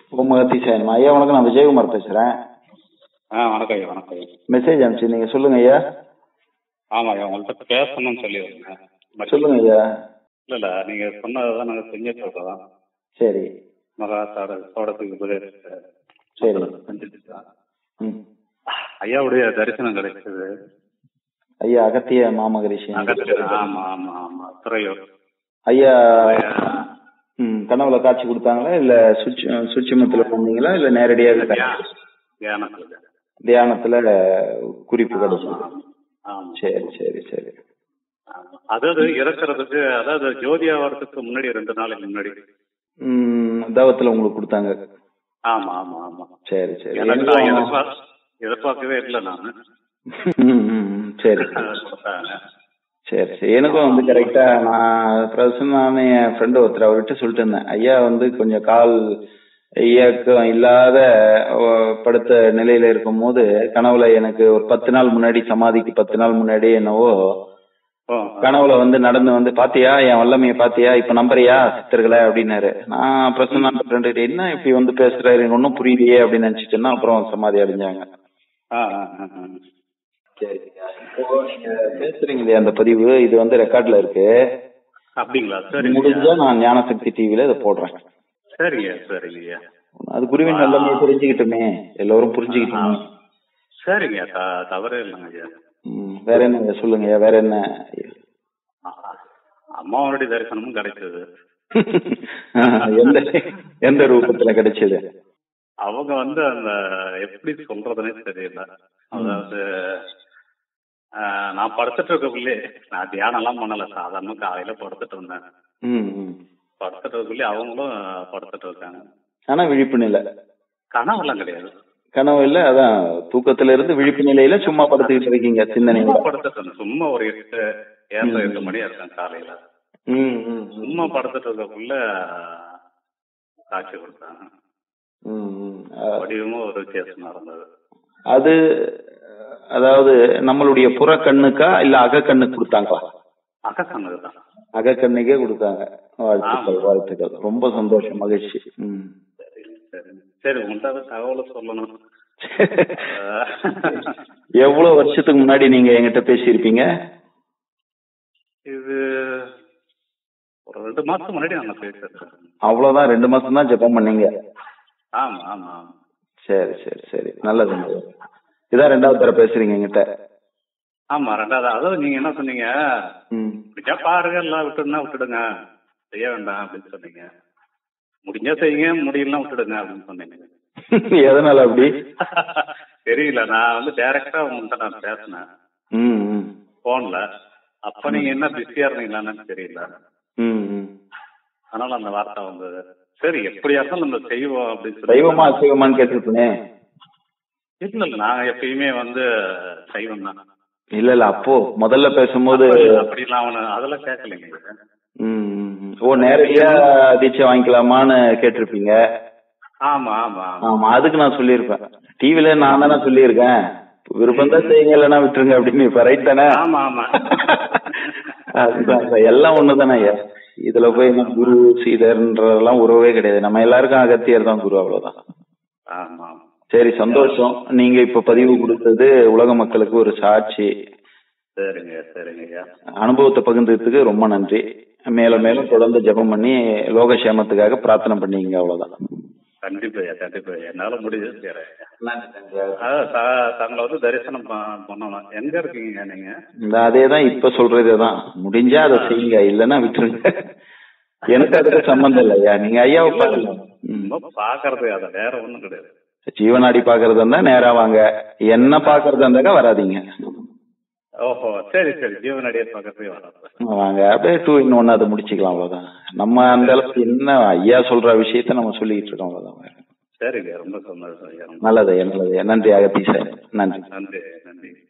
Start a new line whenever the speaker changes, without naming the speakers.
ஓம் அகத்தீசாயனம். ஐயா வணக்கம், நான் விஜயகுமார் பேசுறேன்.
வணக்கம் ஐயா. வணக்கம் ஐயா.
மெசேஜ் அனுப்பிச்சு நீங்க சொல்லுங்க ஐயா.
ஆமா ஐயா, உங்கள்கிட்ட பேசணும்னு சொல்லியிருந்தேன்.
சொல்லுங்க ஐயா.
இல்ல நீங்க சொன்னதான் நாங்க செஞ்சுட்டு இருக்கோம்.
சரி
மகா சோடத்துக்கு
சரி.
செஞ்சுட்டு ஐயாவுடைய தரிசனம் கிடைச்சது.
ஐயா அகத்திய மாமகரிஷி.
ஆமா ஆமா ஆமா, துறையூர்
ஐயா. கனவுல காட்சி கொடுத்தாங்களா இல்ல சுட்சிமத்துல போனீங்களா இல்ல நேரடியாக தியானத்துல குறிப்பு கிடைச்சது? சரி சரி சரி.
அதாவது இறக்குறதுக்கு, அதாவது ஜோதி ஆவறதுக்கு முன்னாடி 2 நாளைக்கு முன்னாடி
தவத்துல உங்களுக்கு கொடுத்தாங்க.
ஆமா ஆமா ஆமா.
சரி சரி.
எதிர்பார்க்கவே இல்லை நானு.
சரி சரி சரி. எனக்கும் வந்து கரெக்டா நான் என் ஃப்ரெண்டு ஒருத்தர் அவர்கிட்ட சொல்லிட்டு இருந்தேன், ஐயா வந்து கொஞ்சம் கால் இயக்கம் இல்லாத படுத்த நிலையில இருக்கும் போது கனவுல எனக்கு ஒரு 10 நாள் முன்னாடி, சமாதிக்கு 10 நாள் முன்னாடி என்னவோ கனவுல வந்து நடந்து வந்து, பாத்தியா என் வல்லமைய பாத்தியா, இப்ப நம்புறியா சித்தர்களை அப்படின்னாரு. நான் பிரசன்னா ஃப்ரெண்டு, என்ன இப்படி வந்து பேசுறாரு, எனக்கு ஒன்னும் புரியலையே அப்படின்னு நினைச்சிட்டேன்னா அப்புறம் சமாதி அடைஞ்சாங்க. சரி, இப்போ நீங்க பேசுறீங்களே அந்த பதிவு, இது வந்து ரெக்கார்ட்ல இருக்கு.
அப்படிங்களா?
முடிஞ்சா நான் ஞானசக்தி டிவில இதை போடுறேன்.
சரிங்க சரிங்க. அது
குருவின் நல்லமே தெரிஞ்சுக்கிட்டுமே, எல்லாரும் புரிஞ்சுக்கிட்டுமே.
சரிங்க, தவறே இல்லைங்க ஐயா.
வேற என்ன சொல்லுங்க, வேற என்ன?
அம்மாவனுடைய தரிசனமும் கிடைச்சது.
எந்த ரூபத்துல கிடைச்சது?
அவங்க வந்து அந்த எப்படி சொல்றதுன்னே தெரியல. அதாவது நான் படுத்துட்டு இருக்கக்குள்ளே, நான் தியானம் எல்லாம் பண்ணல, சாதாரண காலையில படுத்துட்டு இருந்தேன். படுத்துட்டு இருக்கக்குள்ளே அவங்களும் படுத்துட்டு இருக்காங்க. ஆனா
விழிப்பு நிலை,
கனவுலாம் கிடையாது.
கனவு இல்ல, அதான் தூக்கத்துல இருந்து விழிப்பு நிலையில சும்மா படுத்துக்கிட்டு இருக்கீங்க. சிந்தனை
படுத்துட்டு சும்மா ஒரு 8 மணி இருக்கேன் காலையில. சும்மா படுத்துட்டு இருக்கக்குள்ள காட்சி கொடுத்தாங்க. வடிவமும் ஒரு வித்தியாசம் நடந்தது.
அது அதாவது நம்மளுடைய புற கண்ணுக்கா இல்ல அக கண்ணுக்கு கொடுத்தாங்களா?
அகக்கண்ணுக்கு தான்.
அகக்கண்ணுக்கே கொடுத்தாங்க. வாழ்த்துக்கள் வாழ்த்துக்கள், ரொம்ப சந்தோஷம், மகிழ்ச்சி.
சரி, உங்கள்கிட்ட தகவலை சொல்லணும்.
எவ்வளவு வருஷத்துக்கு முன்னாடி நீங்க என்கிட்ட பேசியிருப்பீங்க?
இது ஒரு 2 மாசத்துக்கு முன்னாடி நாங்க பேசுறோம்.
அவ்வளவுதான், 2 மாசம் தான் ஜெபம் பண்ணீங்க?
ஆமா ஆமா.
சரி சரி சரி, நல்லது. இதான் 2வது தடவை பேசுறீங்க என்கிட்ட?
ஆமா 2வது. அதாவது நீங்க என்ன சொன்னீங்க, பாருங்க எல்லாம் விட்டுடுங்க, செய்ய வேண்டாம் அப்படின்னு சொன்னீங்க. முடிஞ்சா செய்யுங்க, முடியலாம் விட்டுடுங்க அப்படின்னு சொன்னீங்க.
எதனால அப்படி
தெரியல. நான் வந்து டைரக்டா உங்கள்கிட்ட நான் பேசினேன் போன்ல. அப்ப நீங்க என்ன பிஸியா இருந்தீங்களான்னு தெரியல. அதனால அந்த வார்த்தை வந்தது. சரி, எப்படியா இருந்தாலும் நம்ம செய்வோம் அப்படின்னு சொல்லி.
சைவமா அசைவமான்னு கேட்டிருப்பேன்.
இல்ல நாங்க எப்பயுமே வந்து சைவம் தான்.
இல்ல அப்போ முதல்ல பேசும்போது
அப்படிலாம் அதெல்லாம் கேட்கலைங்க.
நேரடியா தீட்சை வாங்கிக்கலாமான்னு கேட்டிருப்பீங்க.
ஆமா ஆமா
ஆமா, அதுக்கு நான் சொல்லியிருப்பேன். டிவில நான் தானே சொல்லியிருக்கேன், விருப்பம் தான் செய்யுங்க இல்லைன்னா விட்டுருங்க அப்படின்னு. இப்ப ரைட் தானே?
ஆமா ஆமா.
அதுதான், எல்லாம் ஒண்ணுதானே ஐயா. இதுல போய் குரு சீடர்ன்றதெல்லாம் உறவே கிடையாது. நம்ம எல்லாருக்கும் அகத்தியர் தான் குரு, அவ்வளவுதான்.
ஆமா.
சரி, சந்தோஷம். நீங்க இப்ப பதிவு கொடுத்தது உலக மக்களுக்கு ஒரு சாட்சி.
சரிங்க சரிங்க.
அனுபவத்தை பகிர்ந்ததுக்கு ரொம்ப நன்றி. மேலும் மேலும் தொடர்ந்து ஜெபம் பண்ணி லோகக்ஷேமத்துக்காக பிரார்த்தனை பண்ணீங்க, அவ்வளவுதான்.
கண்டிப்பா கண்டிப்பா, என்னால முடிஞ்சது. தங்களை வந்து தரிசனம் பண்ணணும். எங்க இருக்கீங்க நீங்க?
அதேதான் இப்ப சொல்றதுதான், முடிஞ்சா அதை செய்யுங்க, இல்லன்னா விட்டுருங்க. எனக்கு அதுக்கு சம்பந்தம் இல்லையா. நீங்க ஐயாவை
பாக்குறது, அதை வேற ஒண்ணும் கிடையாது.
ஜீவனாடி பாக்குறதா இருந்தா நேரா வாங்க, என்ன பாக்குறதா இருந்தாக்கா வராதீங்க.
ஓஹோ, சரி சரி. ஜீவனாடியை பாக்குறதே
வாங்க, அப்படியே 2 in 1 அதை முடிச்சுக்கலாம், அவ்வளவுதான். நம்ம அந்த அளவுக்கு என்ன ஐயா சொல்ற விஷயத்த நம்ம சொல்லிட்டு இருக்கோம், அவ்வளவுதான்.
சரிங்க, ரொம்ப சந்தோஷம்.
நல்லது, நல்லது. நன்றி அகத்தீசாயனம். நன்றி
நன்றி நன்றி.